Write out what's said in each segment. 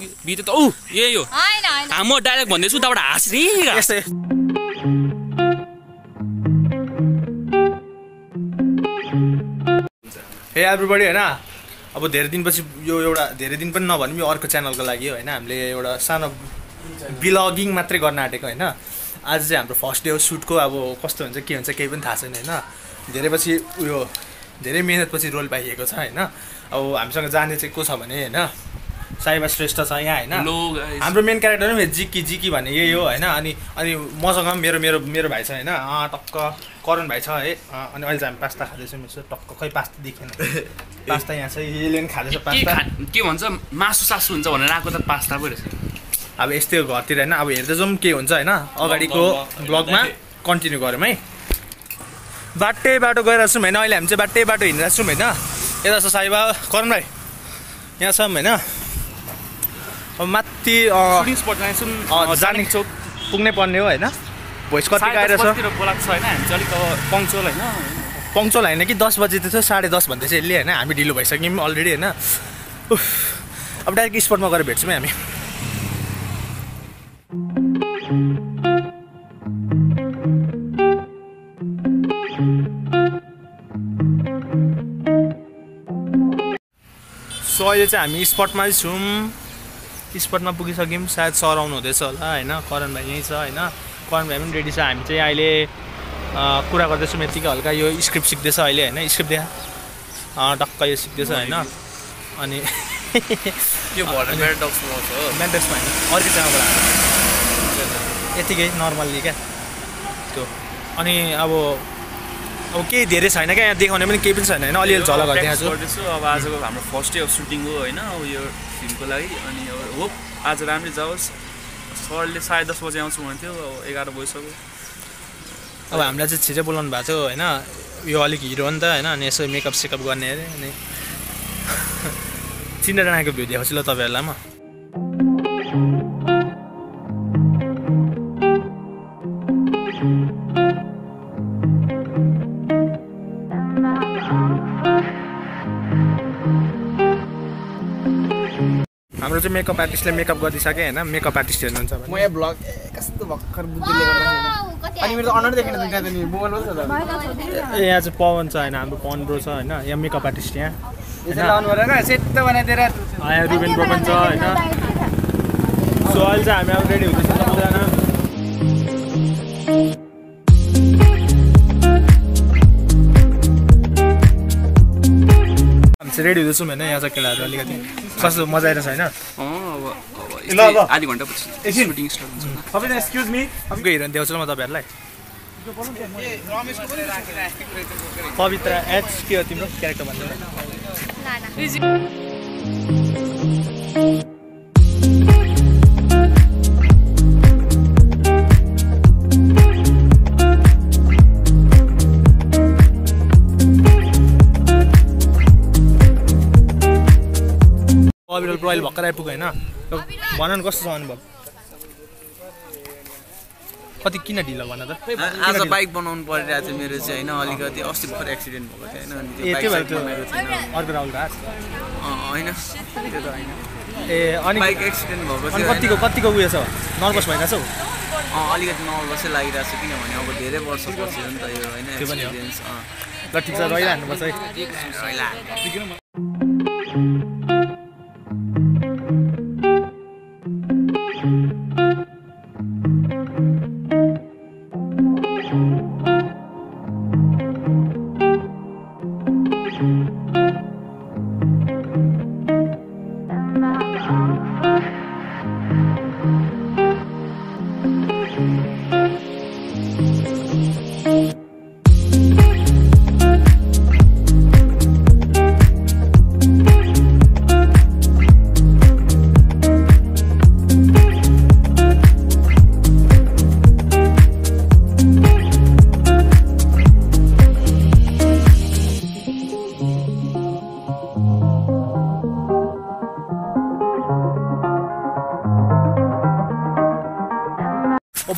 बिते त यही हो म डाइरेक्ट भन्दैछु उताबाट हाँस्ने यस्तै हे एभ्रीबडी हैन अब धेरै दिनपछि यो एउटा धेरै दिन पनि नभनौँ यो अर्को च्यानलको लागि हो हैन हामीले एउटा सानो ब्लगिङ मात्रै गर्न आँटेको हैन आज चाहिँ हाम्रो फर्स्ट डे हो सुटको अब कस्तो हुन्छ के हुन्छ केही पनि थाहा छैन हैन धेरै पछि उयो धेरै मेहनतपछि रोल पाइएको छ हैन अब हामीसँग जाने चाहिँ को छ भने हैन साइबा श्रेष्ठ छ यहाँ हैन हाम्रो मेन क्यारेक्टर पनि जिकी भन्ने यही हो हैन अनि मसँग मेरो मेरो मेरो भाइ छ हैन टक्क करण भाइ छ है अनि अहिले चाहिँ हामी पास्ता खाँदैछौँ यसो टक्क खै पास्ता देखेन पास्ता यहाँ छ यसले पनि खाँदैछ पास्ता के भन्छ मासु सासु हुन्छ भनेर आएको त पास्ता पो रहेछ अब यस्तै घरतिर हैन अब हेर्दै जाउँ के हुन्छ हैन अगाडिको ब्लगमा कन्टिन्यू गरौँ है बाटो गइरहेको छौँ हैन अहिले हामी चाहिँ बाटो हिँडिरहेको छौँ हैन यता छ साइबा करण भाइ यहाँ छौँ हैन अब माथि सुटिङ स्पट जाने चोक पुग्नै पर्ने हो हैन भोइस कति आइरहेछ बोलाएको छ हैन हामी चाहिँ अलिक पङ्क्चुअल हैन पङ्क्चुअल हैन कि 10 बजे थियो 10:30 भन्दैछ यसले हैन हामी ढिलो भइसक्यौँ अलरेडी हैन अब डाइरेक्ट स्पटमा गएर भेट्छौँ हामी सो अहिले चाहिँ हामी स्पटमा छौँ स्पटमा पुगिसक्यौँ सायद सर आउनु हुँदैछ होला हैन करण भाइ यहीँ छ हैन करण भाइ पनि रेडी छ हामी चाहिँ अहिले कुरा गर्दैछौँ यतिकै हल्का यो स्क्रिप्ट सिक्दैछ अहिले हैन स्क्रिप्ट देखा टक्क यो सिक्दैछ हैन अनि यो भर्डर म्याट्रिक्स हो म्याट्रिक्समा हैन अर्को च्यानलबाट यतिकै नर्मल्ली क्या त्यो अनि अब केही धेरै छैन क्या यहाँ देखाउने पनि केही पनि छैन हैन अलिअलि झलक गर्दैछु अब आजको हाम्रो फर्स्ट डे अफ सुटिङ हो हैन अब यो फिल्मको लागि अनि अब होप आज राम्रै जाओस् सरले 10:30 बजे आउँछु भन्थ्यो अब 11 बजिसक्यो अब हामीलाई चाहिँ छिटै बोलाउनु भएको थियो हैन यो अलिक हिरो हो नि त हैन अनि यसो मेकअप सेकअप गर्ने अरे अनि चिनाडाँडाको भिडियो देखाउँछु ल तपाईँहरूलाई म हाम्रो चाहिँ मेकअप आर्टिस्टले मेकअप गरिसके हैन मेकअप आर्टिस्ट हेर्नुहुन्छ म यहाँ ब्लग कस्तो भक्खर बुद्धिले गर्दाखेरि अनि मेरो त अनुहार देखेन त नि मोबाइल छ त यहाँ चाहिँ पवन छ हैन हाम्रो पवन ब्रो छ हैन यहाँ मेकअप आर्टिस्ट यहाँ यसले लाउनु भएर क्या सेट बनाइदिएर यहाँ रुबेन ब्रो पनि छ हैन सो अहिले चाहिँ हामी अब रेडी हुँदैछौँ सबैजना हामी चाहिँ रेडी हुँदैछौँ हैन यहाँ चाहिँ केटाहरू अलिकति कस्तो मजा आइरहेछ हैन अब आधी घण्टा पछि सुटिङ स्टार्ट हुन्छ तपाईँ एक्सक्युज मी हमको हिरोइन देखाउँछु ल म तपाईँहरूलाई पवित्र एच के हो तिम्रो क्यारेक्टर भन्नु अविरल प्रोइल भर्खर आइपुग्यो होइन भन न कस्तो छ अनुभव कति किन ढिलो भन त आज बाइक बनाउनु परिरहेको थियो मेरो चाहिँ होइन अलिकति अस्ति भर्खर एक्सिडेन्ट भएको थियो होइन अनि त्यो भएर अर्को राहुल घाट होइन त्यो त होइन ए अनि बाइक एक्सिडेन्ट भएको थियो कतिको उयो छ नर्भस भइरहेछौ अलिकति नर्भसै लागिरहेको छ किनभने अब धेरै वर्ष पछि हो नि त यो होइन एक्सपिरियन्स ल ठिक छ रहिरहनुपर्छ है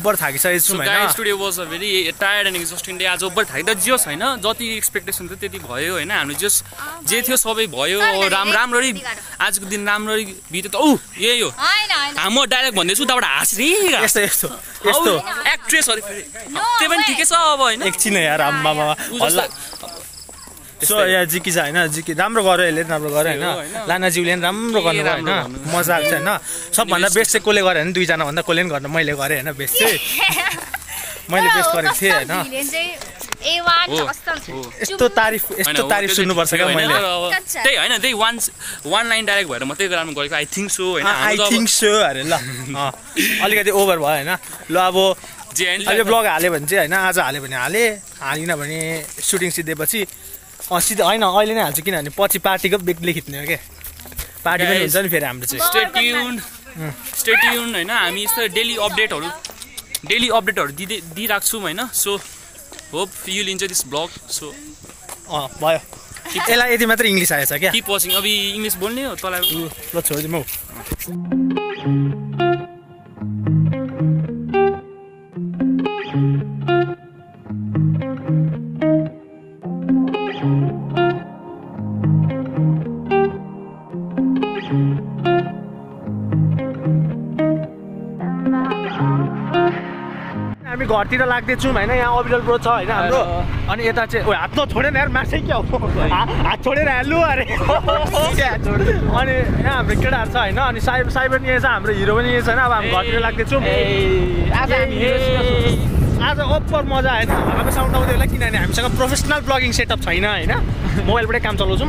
ओभर थाकिसकेको छु हैन studio was a very tired and exhausting day आज ओभर थाकिदा जियोस् हैन जति एक्सपेक्टेसन थियो त्यति भयो हैन हामीले जे थियो सबै भयो राम्ररी आजको दिन राम्ररी बित्यो त यही हो म डाइरेक्ट भन्दैछु उताबाट हाँस्ने यस्तो एक्ट्रेसहरु फेरि त्यो पनि ठिकै छ अब हैन एकछिन यार आम्मा हल्ला सो यहाँ जिकी छ हैन जिकी राम्रो गर्यो यसले राम्रो गर्यो हैन लानाज्यूले पनि राम्रो गर्नुभयो हैन मजा आएको छ हैन सबभन्दा बेस्ट चाहिँ कसले गर्यो भने दुईजना भन्दा कसले पनि गर्न मैले गरेँ हैन बेस्ट चाहिँ मैले बेस्ट गरेको थिएँ हैन यस्तो तारिफ सुन्नुपर्छ क्या मैले त्यही हैन त्यही वान लाइन डाइरेक्ट भएर मात्रै राम्रो गरेको आई थिंक सो हैन आई थिंक सो अरे ल अलिकति ओभर भयो हैन ल अब अहिले ब्लग हाल्यो भने चाहिँ हैन आज हाल्यो भने हालिन भने सुटिङ सिद्धेपछि सिधै हैन अहिले नै हाल्छु किनभने पछि पार्टीको बेग्लै खिच्ने हो क्या पार्टी पनि हुन्छ नि फेरि हाम्रो चाहिँ स्टे ट्युन हैन हामी यस्तो डेली अपडेटहरु दिइराख्छु छौँ हैन so hope you will enjoy this blog so भयो यसलाई यति मात्र इङ्ग्लिस आएछ क्या किप वाचिङ अब इङ्ग्लिस बोल्ने हो तँलाई ल छोडिदिउँ हौ हामी घरतिर लाग्दैछौँ हैन यहाँ अविरल ब्रो छ हैन हाम्रो अनि यता चाहिँ हात छोडेन यार मासै क्या हो हात छोडेर हाल्नु अरे अनि यहाँ हाम्रो केटाहरू छ हैन अनि साई पनि यहाँ छ हाम्रो हिरो पनि यहाँ छैन अब हामी घरतिर लाग्दैछौँ आज ओभर मजा होइन हावाको साउन्ड आउँदै होला किनभने हामीसँग प्रोफेसनल ब्लगिङ सेटअप छैन हैन मोबाइलबाटै काम चलाउँछौँ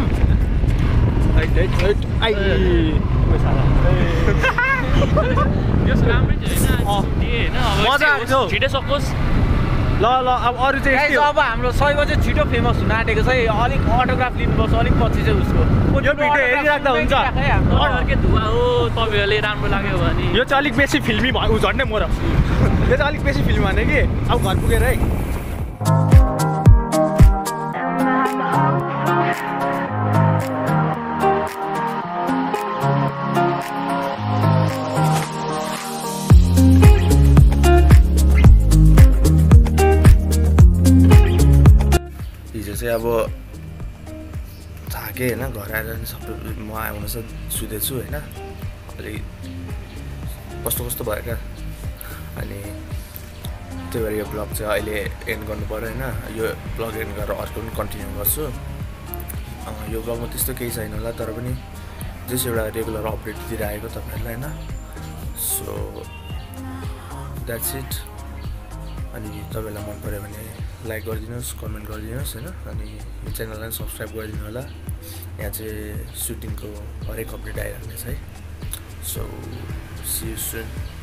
मजा आएको छ छिटै सकोस् ल अब अरू चाहिँ अब हाम्रो सैको चाहिँ छिटो फेमस हुन आँटेको छ अलिक अटोग्राफ लिनुपर्छ अलिक पछि चाहिँ उसको यो भिडियो हेरिराख्दा हुन्छ अर्कै धुवा हो तपाईँहरूले राम्रो लाग्यो भने यो चाहिँ अलिक बेसी फिल्मी भयो झन्डै म र यो चाहिँ अलिक बेसी फिल्म भने कि अब घर पुगेर है चाहिँ अब थाकेँ होइन घर आएर सबै म आउनु छ सुतेछु होइन अलिक कस्तो भयो क्या अनि त्यही भएर यो ब्लग चाहिँ अहिले एन्ड गर्नु पऱ्यो होइन यो ब्लग एन्ड गरेर अर्को पनि कन्टिन्यू गर्छु यो ब्लगमा त्यस्तो केही छैन होला तर पनि जस एउटा रेगुलर अपडेट दिइरहेको तपाईँहरूलाई होइन सो द्याट्स इट अनि तपाईँलाई मन पऱ्यो भने लाइक गरिदिनुहोस् कमेन्ट गरिदिनुहोस् होइन अनि यो च्यानललाई सब्सक्राइब गरिदिनु होला यहाँ चाहिँ सुटिङको हरेक अपडेट आइरहनेछ है सो सी यू सुन